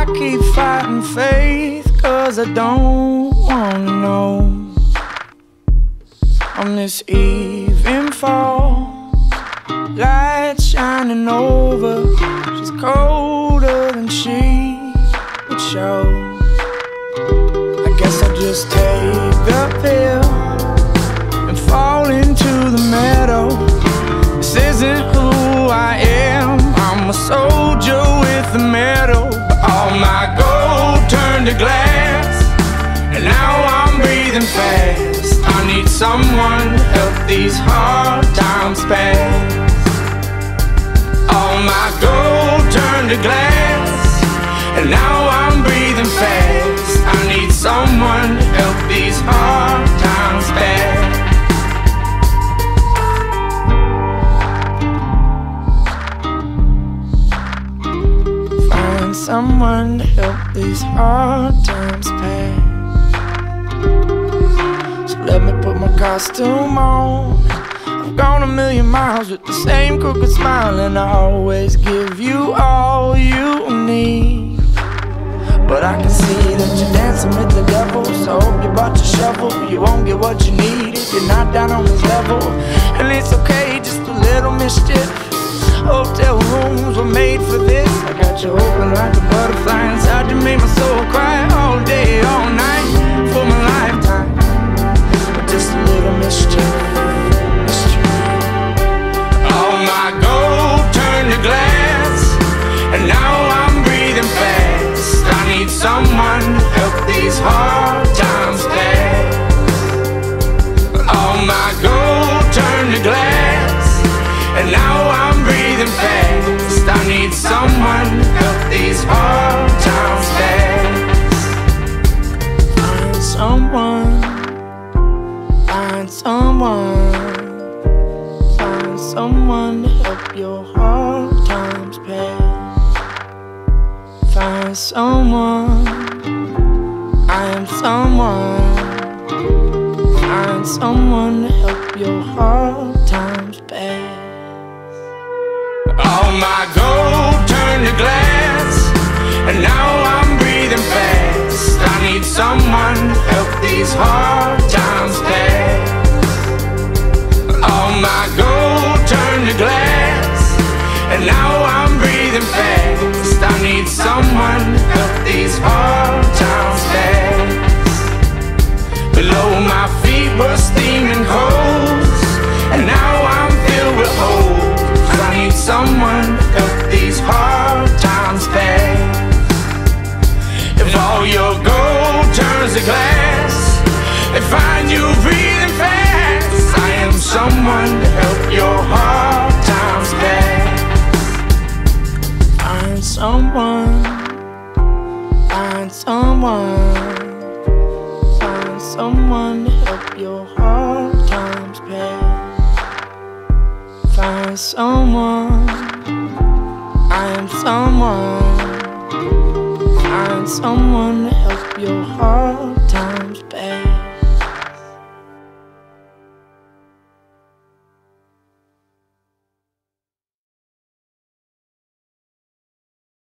I keep fighting faith, 'cause I don't wanna know. On this evening fall, light shining over, she's colder than she would show. I guess I'll just take the pill and fall into the meadow. This isn't who I am, I'm a soldier with a medal. But all my gold turned to glass, and now I'm breathing fast. I need someone to help these hard times pass. All my gold turned to glass, and now I'm breathing fast. I need someone to help these hard times pass. Find someone to help these hard times pass. So let me put my costume on. I've gone a million miles with the same crooked smile, and I always give you all you need. But I can see that you're dancing with the devil, so hope you brought your shovel. You won't get what you need if you're not down on this level. And it's okay, just a little mischief. Hotel rooms were made for this. I got you open like a butterfly inside. You made my soul cry all day, all night, for my lifetime. But just a little mischief. All my gold turned to glass, and now I'm breathing fast. I need someone to help these hard times pass. All my gold turned to glass, and now I'm breathing fast. I need someone to help these hard times pass. Find someone, find someone, find someone to help your hard times pass. Find someone, I am someone. Find someone to help your hard times pass. All my gold turned to glass, and now I'm breathing fast. I need someone to help these hard times pass. All my gold turned to glass, and now I'm breathing fast. I need someone to help these hard times pass. Below my feet were steaming coals, and now I'm filled with hope. I need someone to help these hard times pass. If all your gold turns to glass, they find you breathing fast. I am someone to help your hard times pass. Find someone, find someone, find someone to help your hard times pass. Find someone, I am someone. Find someone to help your hard times pass.